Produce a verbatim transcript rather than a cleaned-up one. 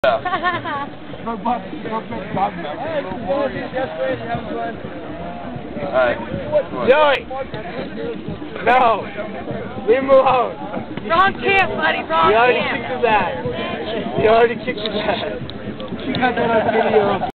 Alright. Joey! No! Leave him alone! Wrong camp, buddy, wrong You already camp. kicked his ass. You already kicked his ass. You got that on video.